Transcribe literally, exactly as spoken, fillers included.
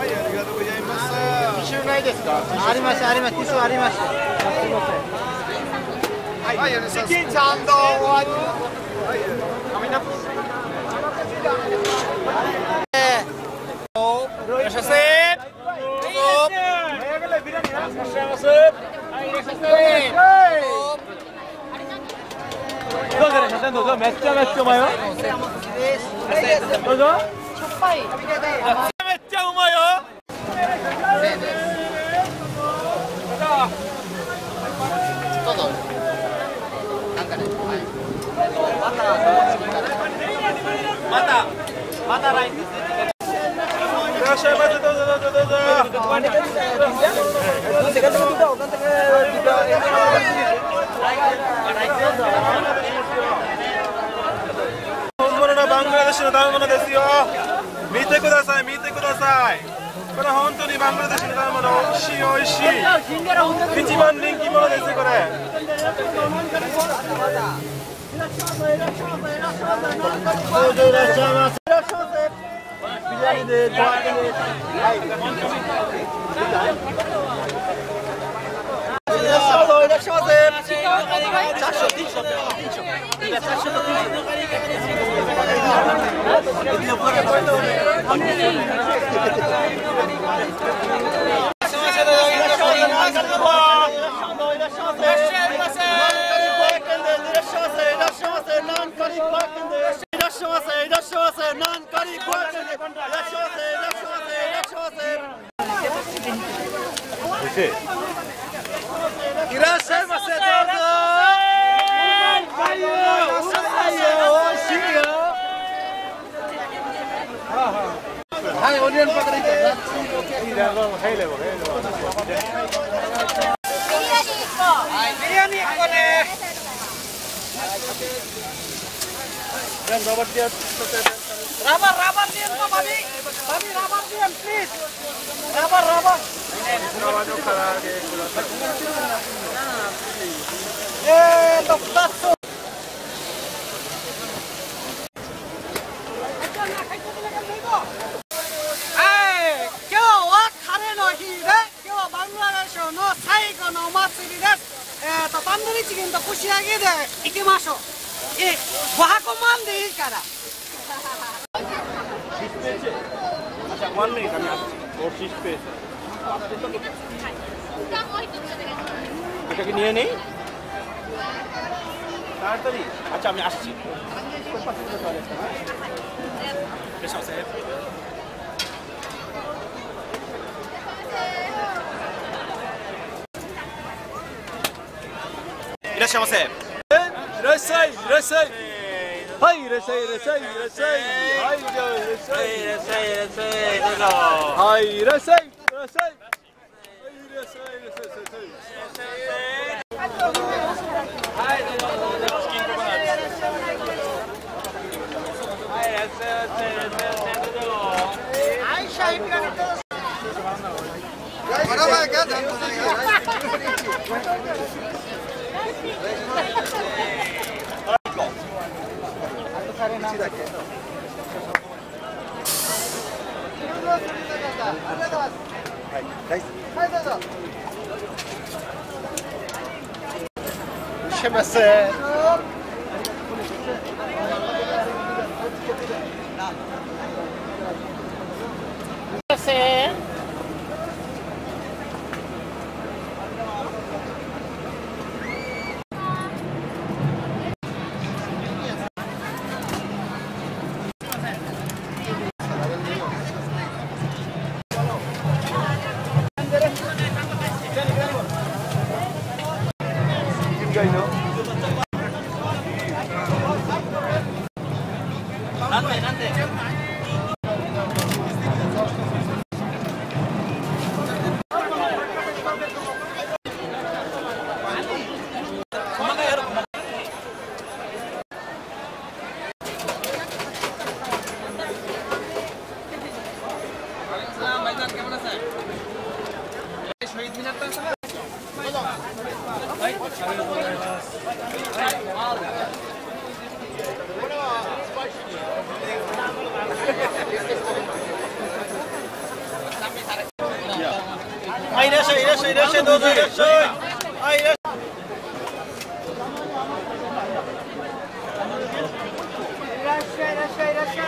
はい、ありがとうございます。 ティッシュないですか？あります、あります。ティッシュあります。すみません。 はい、はい、お願いします。 ちゃんと終わり。 はい、 みんな。いらっしゃいませ。どうぞ、写真どうぞ。めっちゃめっちゃうまいよ。どうぞ。しょっぱい。めっちゃうまいよ。どうぞ。なんかね。また。またラインですね。いらっしゃいませ。どうぞどうぞどうぞ。本物のバングラデシュの食べ物ですよ。見てください、見てください。これ本当にバングラデシュの食べ物、美味しい美味しい。一番人気者ですよこれ。どうぞいらっしゃいませ。ビリヤニでご飯です。はい。どうぞいらっしゃいませ。いらっしゃいませ。どうぞ。はい、オニオンパクリー。ビリヤニいっこね。Rabar, rabar diam kok, Babi. Babi, rabar diam, please. Rabar, rabar. Eh, dokter. 最後のお祭りです。えっとタンドリーチキンと串揚げで行きましょう。え、ごはこまんでいいから。いらっしゃいませ。いらっしゃい、いらっしゃい。はい、いらっしゃい、いらっしゃい、いらっしゃい。はい、じゃあいらっしゃい。いらっしゃい、いらっしゃい。どうぞ。はい、いらっしゃい、いらっしゃい。はい、いらっしゃい、いらっしゃい、いらっしゃい。はい、どうぞ、どうぞ。チキンココナッツ。はい、いらっしゃい、いらっしゃい、いらっしゃい。どうぞ。はい、シャイピラミッド。Para vai cá, dá para Chama-se. はい、いらっしゃい、いらっしゃい、いらっしゃい、どうぞいらっしゃい。はい、いらっしゃい。 いらっしゃいいらっしゃいいらっしゃい。